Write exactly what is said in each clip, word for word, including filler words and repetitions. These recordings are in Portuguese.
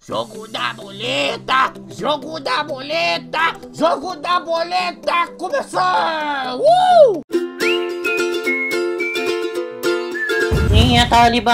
Jogo da boleta, jogo da boleta, jogo da boleta, começou! Uh! Quem é Talibã?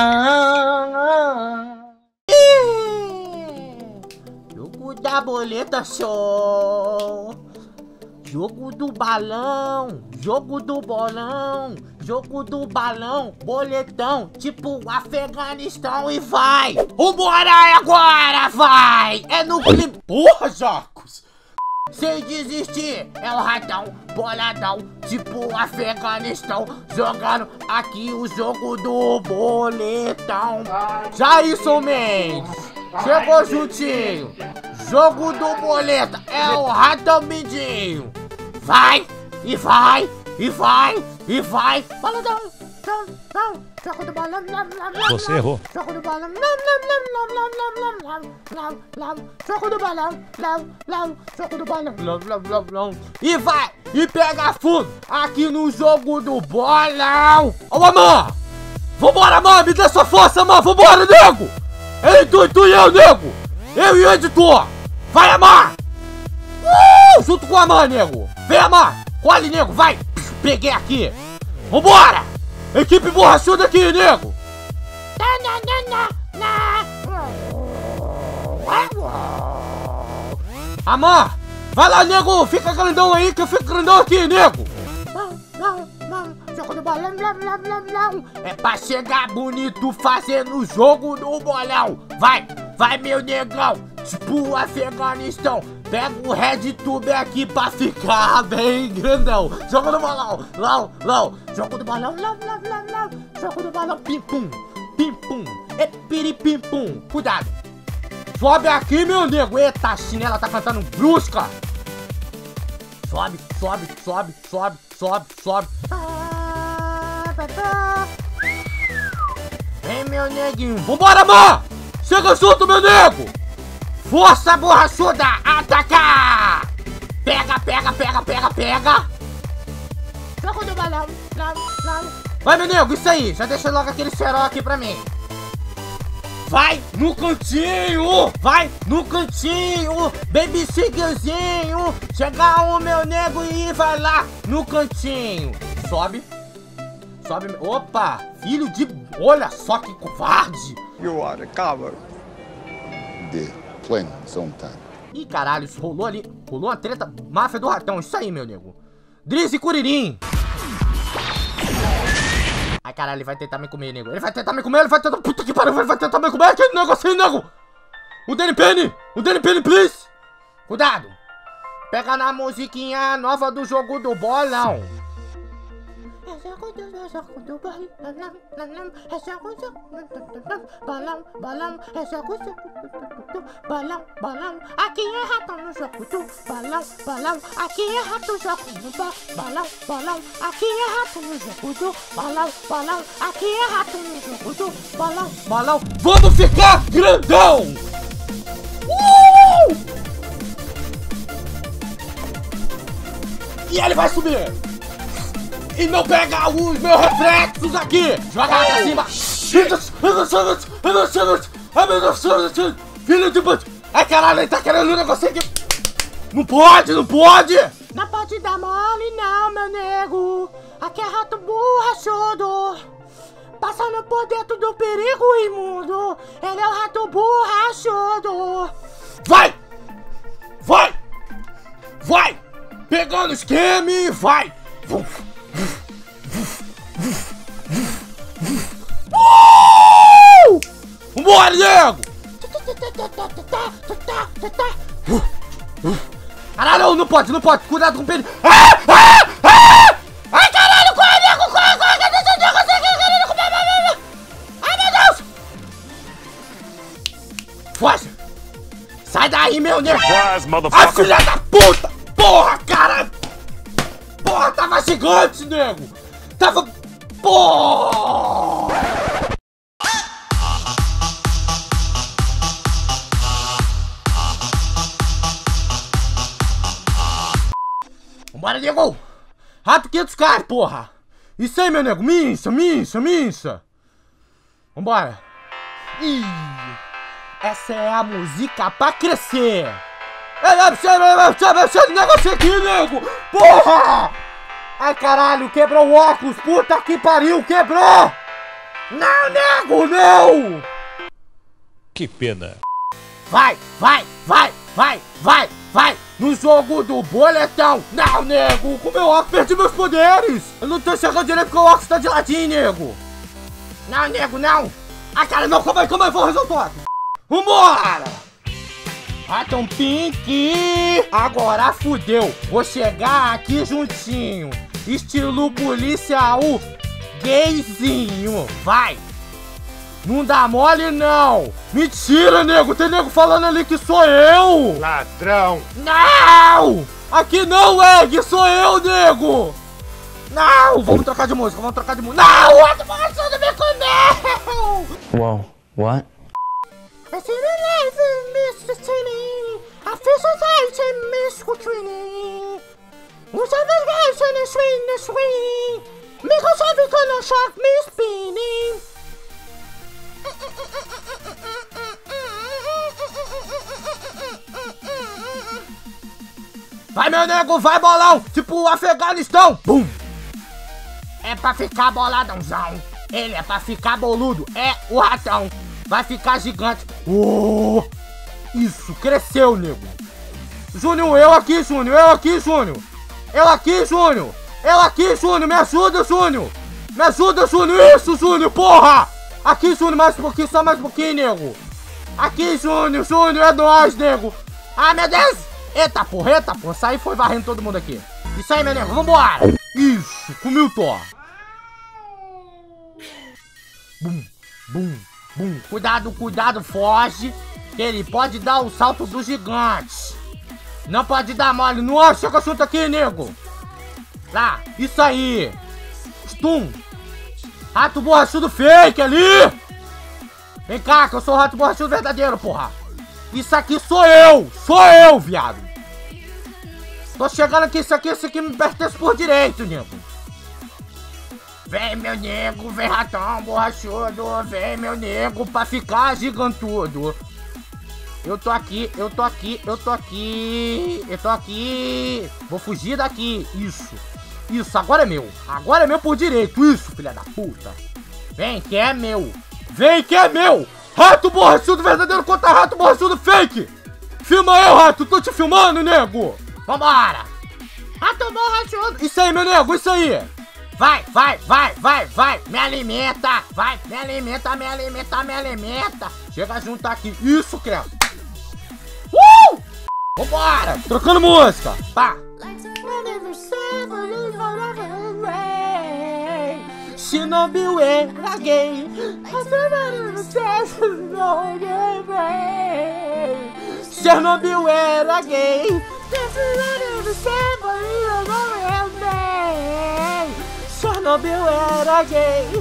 Jogo da boleta, show! Jogo do balão, jogo do bolão, jogo do balão, boletão, tipo Afeganistão e vai! Vambora agora, vai! É no clipe... Porra, Jacos! Sem desistir, é o ratão, boladão, tipo Afeganistão, jogando aqui o jogo do boletão. Jailson Mendes, chegou juntinho, jogo do boleta, é o ratão mindinho. Vai, e vai, e vai, e vai, boladão, não, não, jogo do balão, você errou. Jogo do balão, jogo do balão, jogo do balão, e vai, e pega fundo, aqui no jogo do bolão. Ô, Amã, vambora, mano, me dê sua força, mano, vambora, nego. Ei, tu, tu e eu, nego, eu e o editor, vai, Amã. Uh, junto com o Amã, nego, vem, Amã, colhe, nego, vai, peguei aqui, vambora. Equipe borrachuda aqui, nego! Amã! Vai lá, nego! Fica grandão aí que eu fico grandão aqui, nego! Jogo do bolão, é pra chegar bonito fazendo o jogo do bolão! Vai! Vai, meu negão! Tipo o Afeganistão! Pega o Red Tube aqui pra ficar bem grandão. Jogo do balão, lau, lau. Jogo do balão, lau, lau, lau, lau. Jogo do balão, pim pum, pim pum. É piri pim pum. Cuidado. Sobe aqui, meu nego. Eita, a chinela tá cantando brusca. Sobe, sobe, sobe, sobe, sobe, sobe. Vem, meu neguinho. Vambora, mano. Chega junto, meu nego. Força borrachuda, atacar! Pega, pega, pega, pega, pega! Jogo do balão, não, não. Vai, meu nego, isso aí! Já deixa logo aquele cerol aqui pra mim! Vai no cantinho! Vai no cantinho! Baby Sigilzinho! Chega o meu nego e vai lá no cantinho! Sobe! Sobe! Opa! Filho de... Olha só que covarde! You are a coward! De... Playing his own time. Ih, caralho, isso rolou ali. Rolou uma treta. Máfia do ratão, isso aí, meu nego. Driz e Curirim. Ai, caralho, ele vai tentar me comer, nego. Ele vai tentar me comer, ele vai tentar... Puta que pariu, ele vai tentar me comer. Que negócio aí, nego. O Danny Penny. O Danny Penny, please. Cuidado. Pega na musiquinha nova do jogo do bolão. Balão, balão, balão, balão, aqui é ratão no jogo do balão, balão, aqui é rato no jogo do balão, balão, aqui é rato no jogo do balão, balão, aqui é rato no jogo do balão, balão. Vamos ficar grandão! Uh! E ele vai subir! E não pega os meus reflexos aqui! Joga lá pra cima! Filho de puta! Ai, caralho, ele tá querendo um negócio aqui! Não pode, não pode! Não pode dar mole não, meu nego! Aqui é rato borrachudo! Passando por dentro do perigo imundo! Ele é o rato borrachudo! Vai! Vai! Vai! Pegando o esquema e vai! Uh! Vambora, nego! Caralho, não pode, não pode, cuidado com o pênis. Ah, ah, ah! Ai, caralho, corre, nego, corre, corre, que deixa eu não consegue, caralho, comer, ai, meu Deus! Foge! Sai daí, meu nego! Ai, filha da puta! Porra, caralho! Porra, tava gigante, nego! Tava... Porra! Vambora, nego! Rato quinhentos K, porra! Isso aí, meu nego! Mincha, mincha, mincha! Vambora! Ih! Essa é a música pra crescer. Esse negócio aqui, nego. Porra! Ai, caralho, quebrou o óculos. Puta que pariu, quebrou. Não, nego, não. Que pena. Vai, vai, vai, vai, vai, vai. No jogo do boletão. Não, nego, com meu óculos perdi meus poderes. Eu não tô enxergando direito porque o óculos tá de ladinho, nego. Não, nego, não. Ai, cara, não, calma aí, calma aí, vou resolver o óculos. Vambora. Raton Pink. Agora fudeu. Vou chegar aqui juntinho. Estilo policial gayzinho. Vai. Não dá mole, não! Mentira, nego! Tem nego falando ali que sou eu! Ladrão! Não! Aqui não, Egg! Sou eu, nego! Não! Vamos trocar de música, vamos trocar de música! Não! O outro moço me comeu! Whoa, what? Vai, meu nego, vai, bolão! Tipo o Afeganistão! Bum! É pra ficar boladãozão. Ele é pra ficar boludo. É o ratão. Vai ficar gigante. Oh! Isso, cresceu, nego. Júnior, eu aqui, Júnior. Eu aqui, Júnior. Eu aqui, Júnior. Eu aqui, Júnior. Me ajuda, Júnior. Me ajuda, Júnior. Isso, Júnior, porra! Aqui, Júnior, mais um pouquinho, só mais um pouquinho, nego. Aqui, Júnior, Júnior, é nóis, nego. Ah, meu Deus! Eita, porra, eita, porra. Saí foi varrendo todo mundo aqui. Isso aí, meu nego, vambora. Isso, comi o Thor. Bum, bum, bum. Cuidado, cuidado, foge. Que ele pode dar o salto do gigante. Não pode dar mole. Nossa, chega junto aqui, nego. Lá, isso aí. Stun. Rato borrachudo fake ali. Vem cá, que eu sou o rato borrachudo verdadeiro, porra. Isso aqui sou eu. Sou eu, viado. Tô chegando aqui, isso aqui, isso aqui me pertence por direito, nego. Vem, meu nego, vem ratão borrachudo. Vem, meu nego, pra ficar gigantudo. Eu tô aqui, eu tô aqui, eu tô aqui. Eu tô aqui. Vou fugir daqui. Isso. Isso, agora é meu. Agora é meu por direito. Isso, filha da puta. Vem, que é meu. Vem, que é meu. Rato borrachudo verdadeiro contra rato borrachudo fake. Filma eu, rato. Tô te filmando, nego. Vambora. Rato borrachudo. Isso aí, meu nego, isso aí. Vai, vai, vai, vai, vai. Me alimenta. Vai, me alimenta, me alimenta, me alimenta. Chega junto aqui. Isso, criança. Uh! Vambora. Trocando música. Pá. Shinobi era gay. Chernobyl era gay. Chernobyl era gay.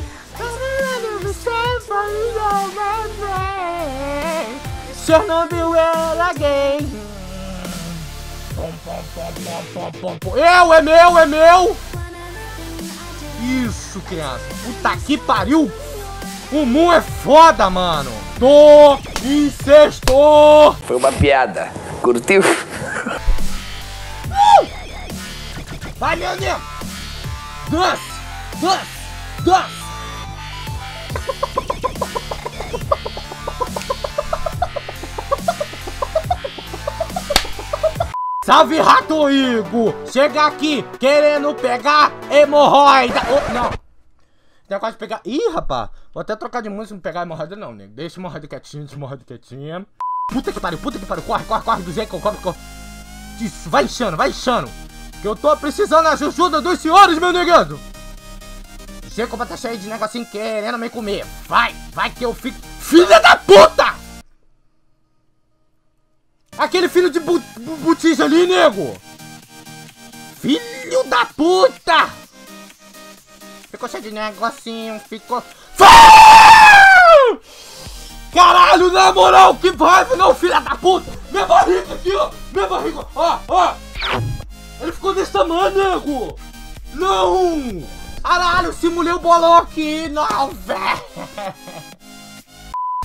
Chernobyl era gay. Pom, pom, pom, pom, pom, pom. Eu, é meu, é meu. Isso, criança. Puta que pariu. O Moon é foda, mano. Tô incesto. Foi uma piada. Curtiu? Uh! Vai, meu nego. Doce, doce, doce. Salve, Rato Igor! Chega aqui querendo pegar hemorroida! Oh, não! Negócio de pegar... Ih, rapaz! Vou até trocar de música, não pegar hemorroida não, né? Deixa hemorroida quietinha, deixa hemorroida quietinha. Puta que pariu, puta que pariu! Corre, corre, corre do jeito, corre, corre! Isso, vai inchando, vai inchando! Que eu tô precisando da ajuda dos senhores, meu negado! O Jacob tá cheio de negocinho querendo me comer! Vai, vai que eu fico... Filha da puta! Aquele filho de bu bu botija ali, nego! Filho da puta! Ficou cheio de negocinho, ficou... Caralho, na moral, que vibe não, filha da puta! Minha barriga aqui, ó! Minha barriga, ó, ó! Ele ficou desse tamanho, nego! Não! Caralho, simulei o bolão aqui! Não, velho!